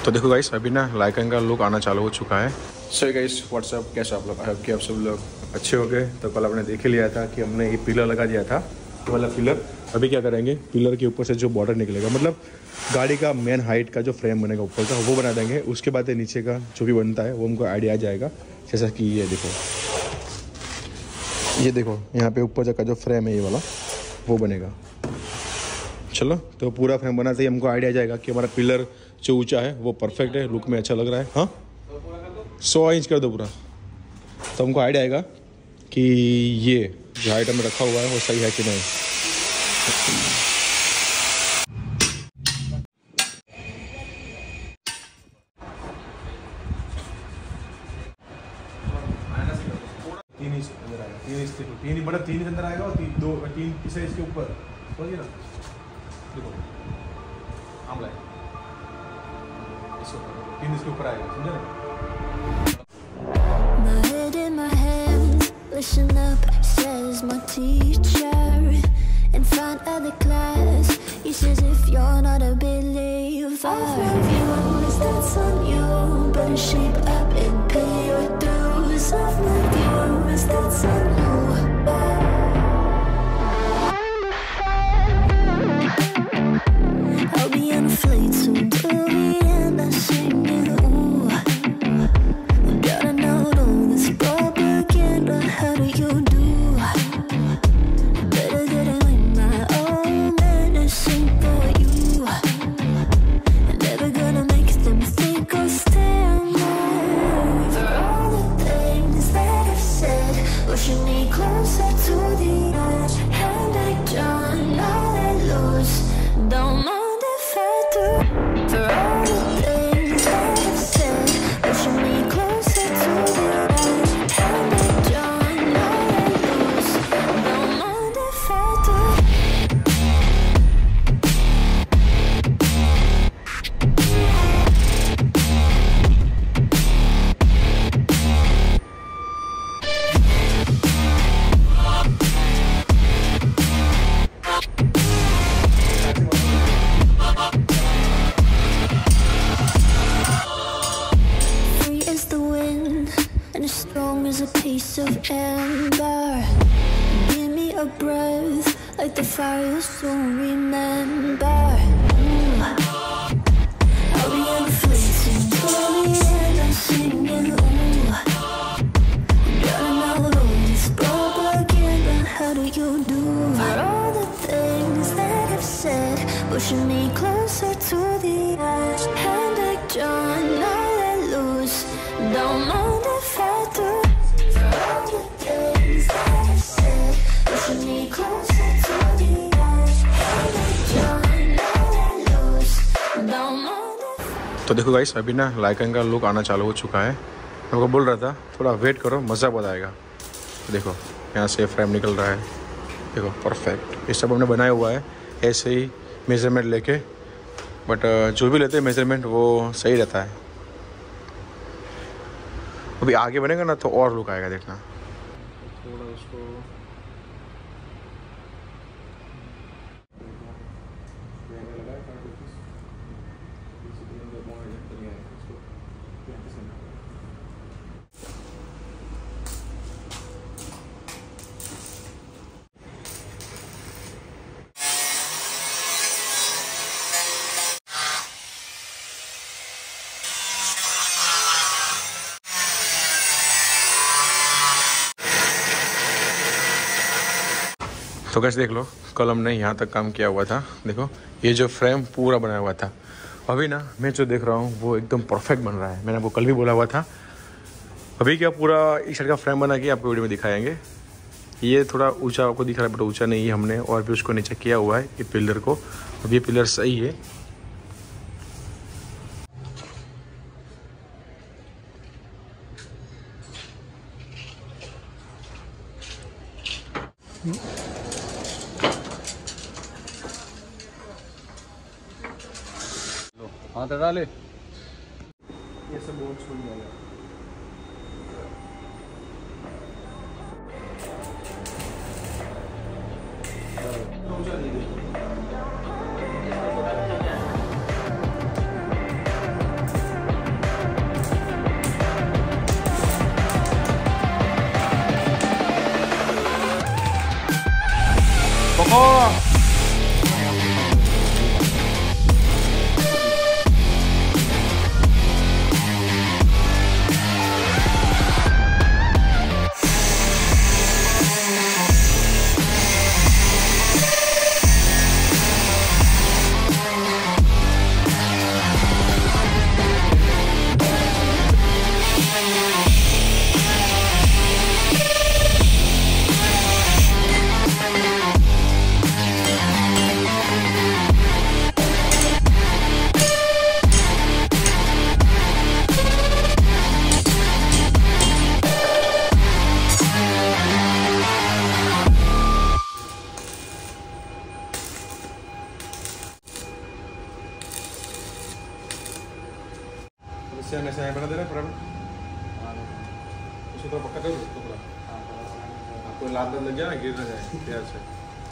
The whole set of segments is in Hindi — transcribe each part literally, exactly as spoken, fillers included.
तो देखो गाइस अभी ना लाइकन का लुक आना चालू हो चुका है। सो गाइस व्हाट्सअप, कैसे आप लोग? आई होप कि आप सब लोग अच्छे हो गए। तो कल आपने देख ही लिया था कि हमने ये पिलर लगा दिया था, ये वाला पिलर। अभी क्या करेंगे, पिलर के ऊपर से जो बॉर्डर निकलेगा, मतलब गाड़ी का मेन हाइट का जो फ्रेम बनेगा ऊपर का, वो बना देंगे। उसके बाद नीचे का जो भी बनता है वो हमको आइडिया आ जाएगा। जैसा कि ये देखो, ये देखो यहाँ पे ऊपर का जो फ्रेम है ये वाला, वो बनेगा। चलो, तो पूरा फ्रेम बनाते ही हमको आइडिया आ जाएगा कि हमारा पिलर जो ऊंचा है वो परफेक्ट है, लुक में अच्छा लग रहा है। हाँ, सौ इंच कर दो पूरा, तो हमको आइडिया आएगा कि ये जो हाइट में रखा हुआ है वो सही है कि नहीं। तीन इंच अंदर आएगा, तीन इंच देखो, तीन ही बड़ा, तीन इंच अंदर आएगा और तीन दो तीन तीसरे इसके ऊपर, समझिए ना। देखो आमला है, इसके ऊपर तीन इसके ऊपर आएगा, समझे ना। My head in my hands, listen up, says my teacher. In front of the class, he says if you're not a believer, of yours, that's on you. Better shape up and pay your dues. Of my views, that's on you. I'll be on a flight soon to the end. I sing you. Gotta know all this propaganda. How do you do? Better get it in my own medicine for you. Never gonna make them think I'll stand there. For all the things that I've said, pushing me closer to the edge. And I don't know that lose. Don't mind if I do. For all the things that I've said, pushing me closer to the edge. And I don't know that lose. Don't mind if I do. Free as the wind and as strong as a piece of amber. Give me a breath like the fire you'll soon remember. Ooh. I'll be on the fleeting till the end. I'm singing. Ooh. Gotta know all this propaganda. How do you do? For all the things that I've said, pushing me closer to the edge. And I don't know that lose. Don't mind if I do. For all the things that I've said, pushing me closer to the edge. And I don't know that lose. Don't mind if तो देखो गाइस अभी ना लाइकन का लुक आना चालू हो चुका है। मैं आपको बोल रहा था थोड़ा वेट करो, मज़ा बहुत आएगा। तो देखो यहाँ से फ्रेम निकल रहा है, देखो परफेक्ट। ये सब हमने बनाया हुआ है ऐसे ही मेजरमेंट लेके, बट जो भी लेते हैं मेजरमेंट वो सही रहता है। अभी आगे बनेगा ना तो और लुक आएगा, देखना। थोड़ा उसको तो कैसे देख लो, कल हमने यहाँ तक काम किया हुआ था। देखो ये जो फ्रेम पूरा बनाया हुआ था, अभी ना मैं जो देख रहा हूँ वो एकदम परफेक्ट बन रहा है। मैंने आपको कल भी बोला हुआ था। अभी क्या पूरा इस साइड का फ्रेम बना के आपको वीडियो में दिखाएंगे। ये थोड़ा ऊंचा आपको दिख रहा है, बट ऊंचा नहीं है। हमने और भी उसको नीचे किया हुआ है ये पिलर को। अब ये पिलर सही है। हाथ डाले, ये सब बहुत छूट जाएगा। सेम ऐसा है बना देना बराबर। उसको थोड़ा पक्का करो उसको थोड़ा, आपको लात लग गया ना गिर ना जाए प्यार से।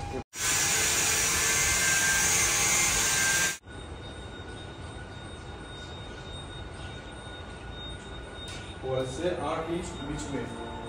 और से आठ इंच बीच में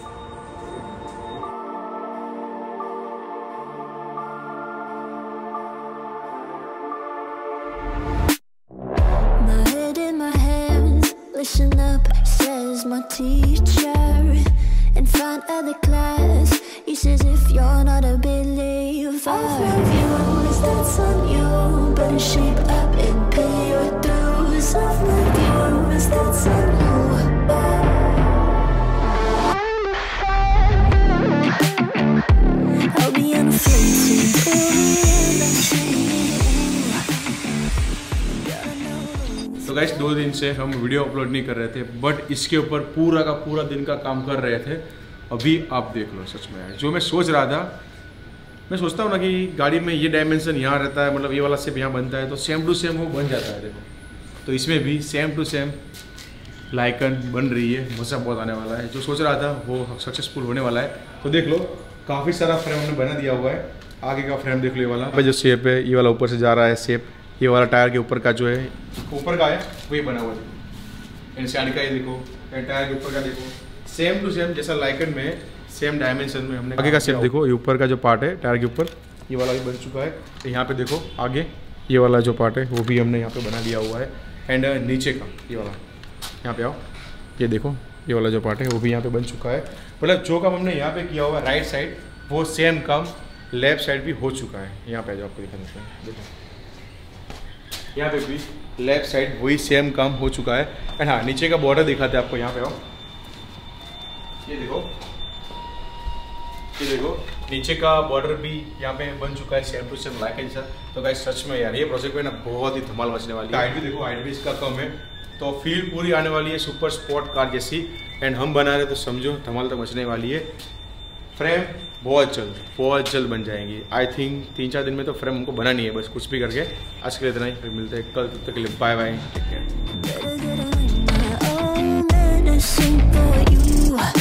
listen up, says my teacher. In front of the class, he says if you're not a believer, I've views, that's on you. Better shape up and pay your dues. I've views, that's on you. I'll be on a flight soon. तो गाइस दो दिन से हम वीडियो अपलोड नहीं कर रहे थे, बट इसके ऊपर पूरा का पूरा दिन का काम कर रहे थे। अभी आप देख लो, सच में जो मैं सोच रहा था, मैं सोचता हूँ ना कि गाड़ी में ये डायमेंशन यहाँ रहता है, मतलब ये वाला शेप यहाँ बनता है, तो सेम टू सेम वो बन जाता है। देखो, तो इसमें भी सेम टू सेम लाइकन बन रही है, मज़ा बहुत आने वाला है। जो सोच रहा था वो सक्सेसफुल होने वाला है। तो देख लो, काफ़ी सारा फ्रेम हमने बना दिया हुआ है। आगे का फ्रेम देख लो, ये वाला जो शेप है, ये वाला ऊपर से जा रहा है शेप, ये वाला टायर के ऊपर का जो है ऊपर का है वही बना हुआ है। देखो साइड का ये देखो, टायर के ऊपर का देखो, सेम टू सेम जैसा लाइकन में सेम डायमेंशन में हमने। आगे का शेप देखो, ये ऊपर का जो पार्ट है टायर के ऊपर, ये वाला भी बन चुका है। यहाँ पे देखो आगे ये वाला जो पार्ट है वो भी हमने यहाँ पे बना दिया हुआ है। एंड नीचे का ये वाला, यहाँ पे आओ, ये देखो ये वाला जो पार्ट है वो भी यहाँ पे बन चुका है। मतलब जो काम हमने यहाँ पे किया हुआ है राइट साइड, वो सेम काम लेफ्ट साइड भी हो चुका है। यहाँ पे जो आपको दिखा देते हैं, देखो यहाँ पे भी लेफ्ट साइड वही सेम काम हो चुका है। एंड हाँ, नीचे का बॉर्डर दिखाते हैं आपको, यहाँ पे आओ, ये देखो ये देखो नीचे का बॉर्डर भी यहाँ पे बन चुका है सेम टू सेम लाइक जैसा। तो गाइस सच में यार ये प्रोजेक्ट में ना बहुत ही धमाल मचने वाली है। हाइट भी देखो, हाइट भी इसका कम है, तो फील पूरी आने वाली है सुपर स्पोर्ट कार जैसी। एंड हम बना रहे तो समझो धमाल तो मचने वाली है। फ्रेम बहुत जल्द बहुत जल्द बन जाएंगी। आई थिंक तीन चार दिन में तो फ्रेम हमको बनानी है, बस कुछ भी करके। आज के लिए इतना ही, फिर मिलते हैं कल, तब तक के लिए बाय बाय, टेक केयर।